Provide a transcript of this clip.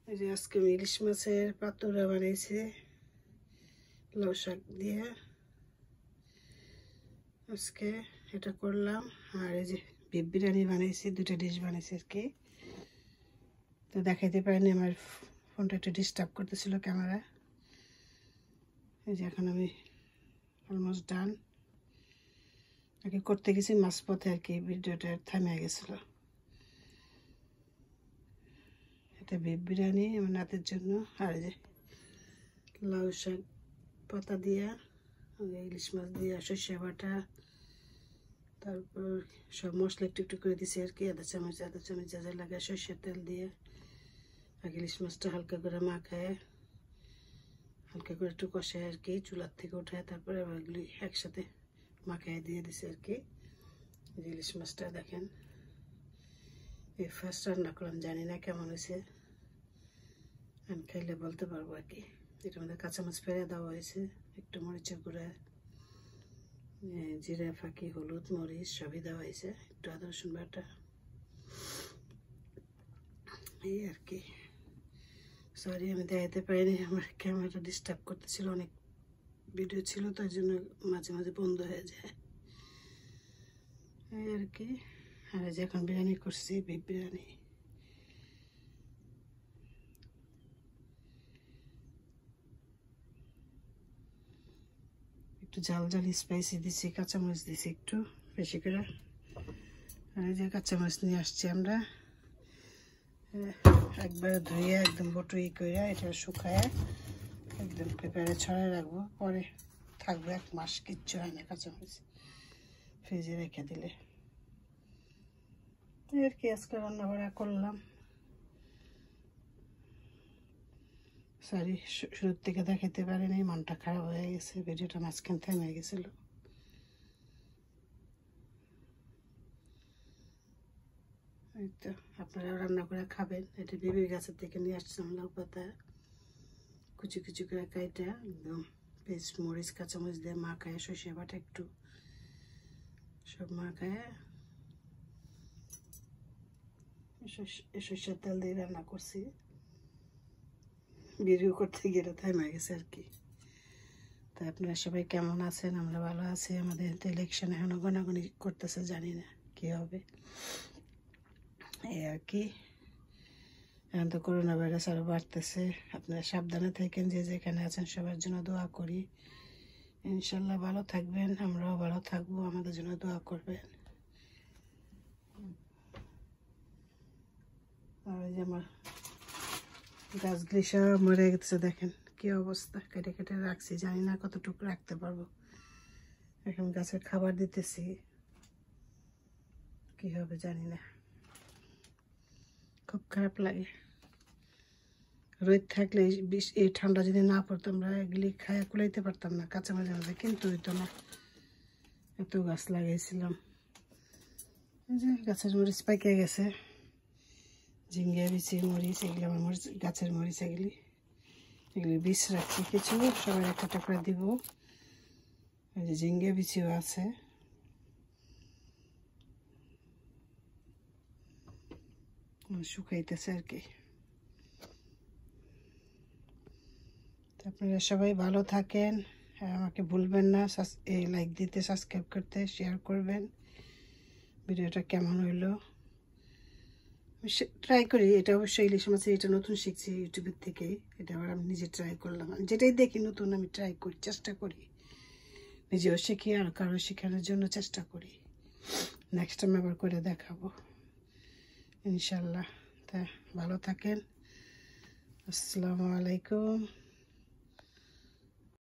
এই যে আজকে আমি ইলিশ মাছের পাতুড়া বানিয়েছি লাউ শাক দিয়ে। আজকে এটা করলাম। আর এই যে বিফ বিরিয়ানি বানিয়েছি, দুটো ডিশ বানিয়েছি আর কি। তো দেখাইতে পারিনি, আমার ফোনটা একটু ডিস্টার্ব করতেছিল ক্যামেরা। এই যে এখন আমি অলমোস্ট ডান। আগে করতে গেছি মাঝপথে আর কি, ভিডিওটা থামে গেছিলো। এটা বিফ বিরিয়ানি আমার নাতের জন্য। আর এই যে লাউ শাক পাতা দিয়া, ইলিশ মাছ দিয়া, সর্ষে বাটা, তারপর সব মশলা একটু একটু করে দিছি আর কি। আধা চামচ যা যা লাগে, সর্ষের তেল দিয়ে আগে ইলিশ মাছটা হালকা করে মাখায়, হালকা করে একটু কষায় আর কি, চুলার থেকে উঠায় তারপরে এগুলি একসাথে মাখায় দিয়ে দিছি আর কি। ইলিশ মাছটা দেখেন, এই ফার্স্ট রান্না করলাম, জানি না কেমন হয়েছে, আমি খাইলে বলতে পারবো আর কি। এটার মধ্যে কাঁচামাচ ফেলে দেওয়া হয়েছে, একটু মরিচের গুঁড়া, জিরা ফাঁকি, হলুদ মরিচ সবই দেওয়া হয়েছে, একটু আদা রসুন বাটা, এই আর কি। সরি আমি দেখাতে পারিনি, আমার ক্যামেরাটা ডিস্টার্ব করতেছিল, অনেক ভিডিও ছিল তো ওই জন্য মাঝে মাঝে বন্ধ হয়ে যায়, এই আর কি। আর যে এখন বিরিয়ানি করছি, বিফ বিরিয়ানি। একটু ঝাল ঝাল স্পাইসি দিছি, কাঁচামরিচ দিছি একটু বেশি করে। আর এই যে কাঁচামরিচ নিয়ে আসছি আমরা, একবার ধুয়ে একদম বটুই করে এটা শুকায় একদম পেপারে ছড়ায় রাখবো, পরে থাকবে 1 মাস, কিচ্ছু হয় না কাঁচামরিচ ফ্রিজে রেখে দিলে। আর কি আজকে রান্না বান্না করলাম। সরি শুরুর থেকে দেখাতে পারিনি, মনটা খারাপ হয়ে গেছে, ভিডিওটা মাঝখান থেমে গেছিল। এই তো আপনারা রান্না করে খাবেন। এটা বেবির গাছের থেকে নিয়ে আসছিলাম লাউ পাতা, কুচি কুচি করে কাইটা একদম পেস্ট মরিচ কাঁচামরিচ দিয়ে মাখায়, সর্ষে বাটা একটু সব মাখায় সর্ষের তেল দিয়ে রান্না করছি। ভিডিও করতে গিয়ে থেমে গেছে আর কি। তা আপনারা সবাই কেমন আছেন? আমরা ভালো আছি। আমাদের তো ইলেকশন এখনো গণাগণি করতেছে, জানি না কি হবে, এই আর কি। এখন তো করোনা ভাইরাস আরো বাড়তেছে, আপনারা সাবধানে থাকেন, যে যেখানে আছেন সবার জন্য দোয়া করি। ইনশাল্লাহ ভালো থাকবেন, আমরাও ভালো থাকবো, আমাদের জন্য দোয়া করবেন। আর এই যে আমার গাছগুলি সব মরে গেছে, দেখেন কি অবস্থা, কেটে কেটে রাখছি, জানি না কতটুকু রাখতে পারবো। এখন গাছের খাবার দিতেছি, কি হবে জানি না, খুব খারাপ লাগে। রোদ থাকলে এই ঠান্ডা যদি না পড়তো, আমরা এগুলি খায়া কুলাইতে পারতাম না, কাঁচা মাঝে মাঝে কিন্তু হইতো না। এত গাছ লাগাইছিলাম, এই যে গাছের মরিচ পাইকে গেছে, ঝিঙ্গা বিচি মরিচ, এগুলি আমার মরিচ গাছের মরিচ, এগুলি বীজ রাখছি কিছু, সবাই একটা টাকা দিব। এই যে ঝিঙ্গা বিচিও আছে, শুকাইতেছে আর কি। আপনারা সবাই ভালো থাকেন, আমাকে ভুলবেন না এই লাইক দিতে, সাবস্ক্রাইব করতে, শেয়ার করবেন। ভিডিওটা কেমন হইলো ট্রাই করি, এটা অবশ্যই ইলিশ মাছের, এটা নতুন শিখছি ইউটিউবের থেকে, এটা আবার আমি নিজে ট্রাই করলাম। যেটাই দেখি নতুন আমি ট্রাই করি, চেষ্টা করি, নিজেও শিখি আর কারো শেখানোর জন্য চেষ্টা করি। নেক্সট টাইম আবার করে দেখাবো ইনশাল্লাহ। তা ভালো থাকেন, আসসালামু আলাইকুম।